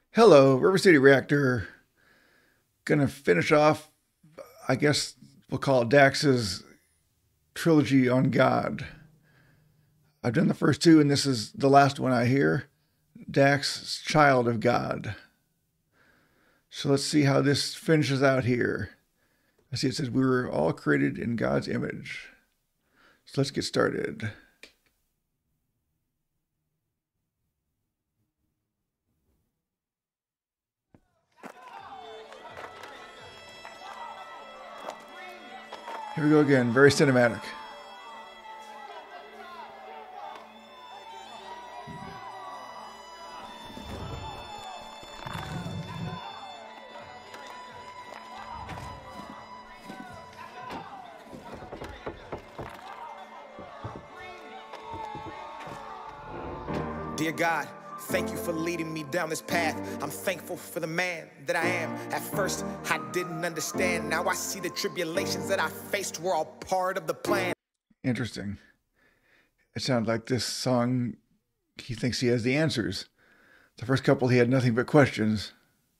Hello, River City Reactor. Gonna finish off, I guess we'll call it Dax's trilogy on God. I've done the first two, and this is the last one I hear. Dax's Child of God. So let's see how this finishes out here. I see it says we were all created in God's image. So let's get started. Here we go again, very cinematic. Dear God, thank you for leading me down this path. I'm thankful for the man that I am. At first, I didn't understand. Now I see the tribulations that I faced were all part of the plan. Interesting. It sounds like this song, he thinks he has the answers. The first couple, he had nothing but questions.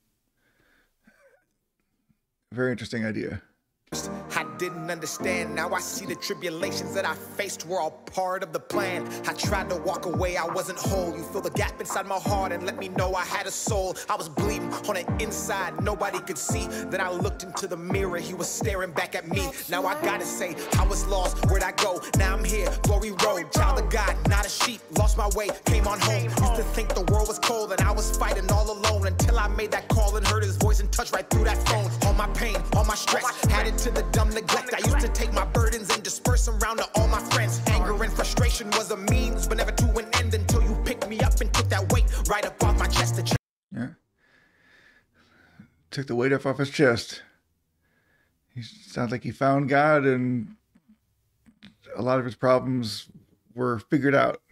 Very interesting idea. I didn't understand. Now I see the tribulations that I faced were all part of the plan. I tried to walk away, I wasn't whole. You fill the gap inside my heart and let me know I had a soul. I was bleeding on the inside, nobody could see. Then I looked into the mirror, he was staring back at me. Now I gotta say, I was lost, where'd I go? Now I'm here, glory road, child of God, not a sheep. Lost my way, came on home. Used to think the world was cold and I was fighting all alone, until I made that call and heard his voice and touched right through that phone. All my pain, all my stress, added to the dumb neglect. I used to take my burdens and disperse them around to all my friends. Anger and frustration was a means, but never to an end, until you picked me up and took that weight right up off my chest. Yeah. Took the weight off his chest. He sounds like he found God and a lot of his problems were figured out.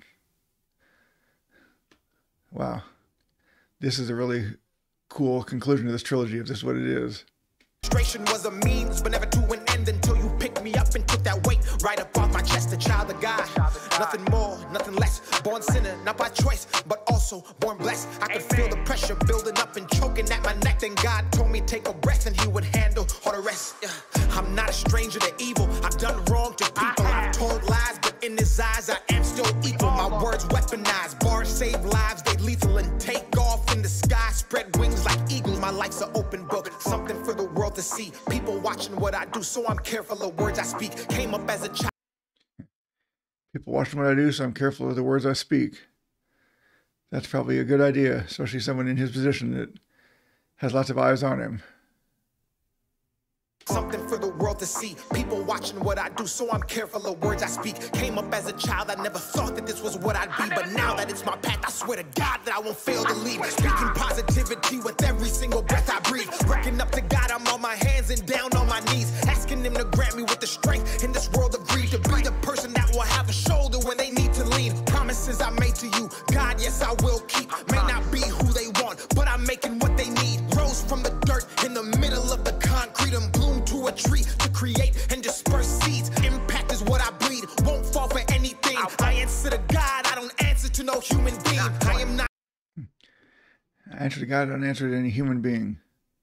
Wow. This is a really cool conclusion to this trilogy, if this is what it is. Frustration was a means, but never to an end, until you picked me up and took that weight right up off my chest. A child of God, nothing more, nothing less. Born sinner, not by choice, but also born blessed. I could feel the pressure building up and choking at my neck. Then God told me take a breath and he would handle all the rest. I'm not a stranger to evil. I've done wrong to people. I've told lies, but in his eyes I am still equal. My words weaponized, bars save lives, they lethal and take off in the sky. Spread wings like eagles. My life's an open book, something for the world to see. People watching what I do, so I'm careful of words I speak. Came up as a child. People watching what I do, so I'm careful of the words I speak. That's probably a good idea, especially someone in his position that has lots of eyes on him. Something for the world to see. People watching what I do, so I'm careful of words I speak. Came up as a child, I never thought that this was what I'd be. But now that it's my path, I swear to God that I won't fail to lead. Speaking positivity with every single breath I breathe. Looking up to God, I'm on my hands and down on my knees, asking him to grant me with the strength in this world of greed, to be the person that will have a shoulder when they need to lean. Promises I made to you, God, yes, I will keep. May not be who they want, but I'm making what they need. Rose from the dirt in the middle of the concrete and bloom to a tree to create and disperse seeds. Impact is what I breed, won't fall for anything. I answer to God, I don't answer to no human being. I am not. I answer to God, I don't answer to any human being.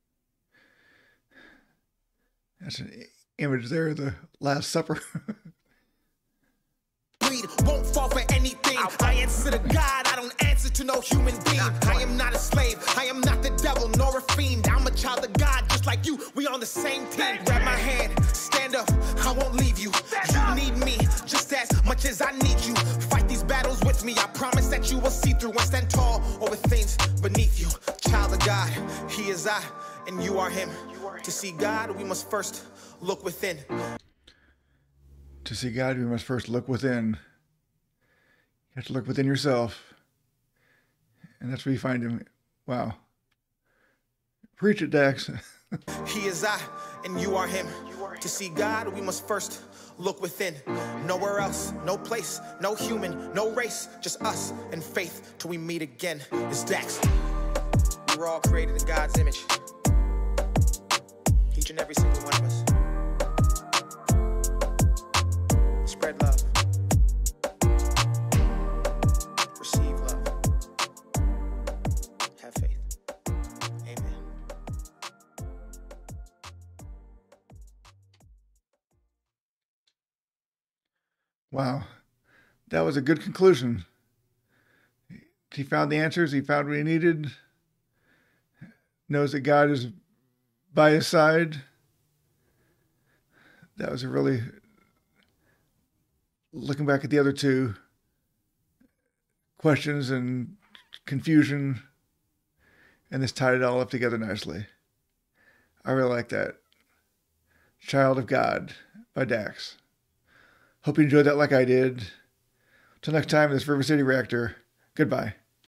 That's an image there, the Last Supper. Won't fall for anything. I answer to God, I don't answer to no human being. I am not a slave, I am not the devil nor a fiend. I'm a child of God, just like you, we on the same team. Grab my hand, stand up, I won't leave you. You need me just as much as I need you. Fight these battles with me, I promise that you will see through and stand tall over things beneath you. Child of God, he is I, and you are him. To see God, we must first look within. To see God, we must first look within. You have to look within yourself. And that's where you find him. Wow. Preach it, Dax. He is I, and you are him. To see God, we must first look within. Nowhere else, no place, no human, no race, just us and faith till we meet again. It's Dax. We're all created in God's image. Each and every single one of us. Spread love. Receive love. Have faith. Wow. That was a good conclusion. He found the answers. He found what he needed. Knows that God is by his side. That was a really, looking back at the other two questions and confusion, and this tied it all up together nicely. I really like that. Child of God by Dax. Hope you enjoyed that like I did. Till next time, this River City Reactor. Goodbye.